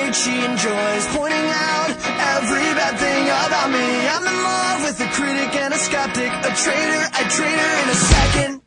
age she enjoys pointing out every bad thing about me. I'm in love with a critic and a skeptic, a traitor, I'd trade her in a second.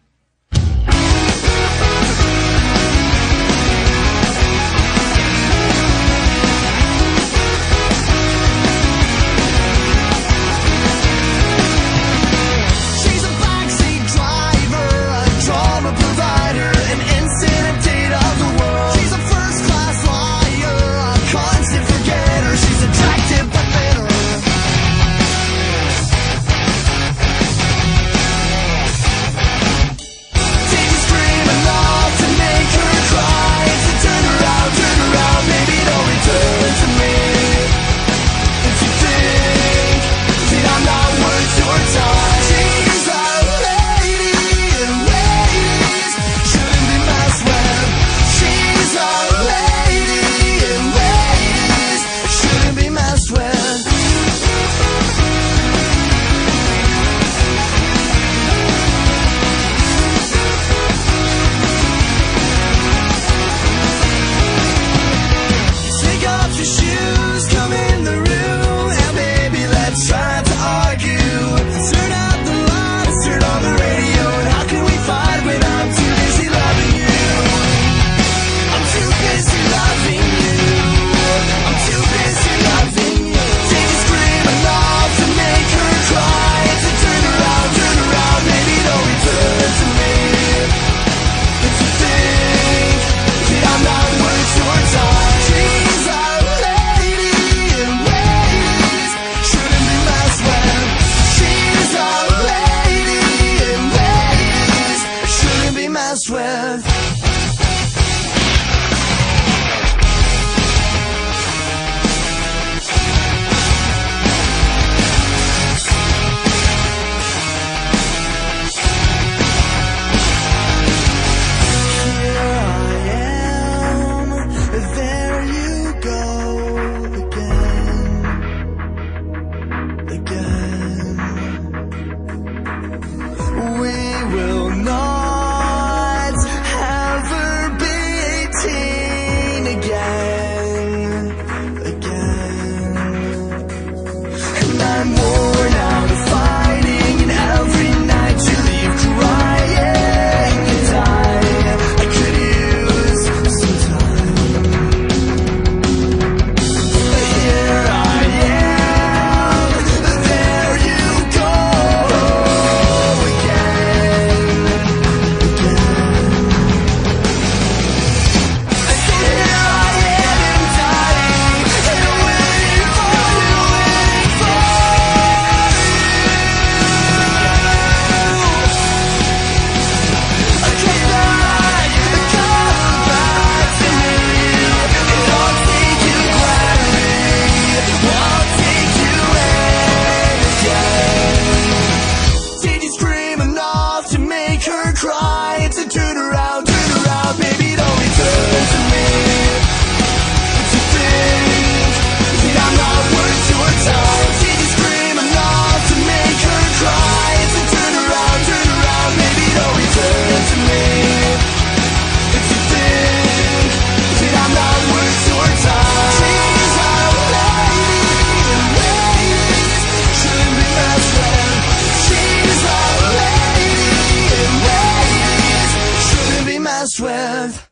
With I'm worn out of fighting, and every night you leave crying and die. I could use some time. Here I am, there you go again. Here I am dying and waiting for you. Cry, it's a turn around, baby, don't return to me. But you think that I'm not worth your time? Did you scream enough to make her cry? It's a turn around, baby, don't return to me. But you think that I'm not worth your time? She's a lady, and ladies shouldn't be messed with. She's a lady, and ladies shouldn't be messed with.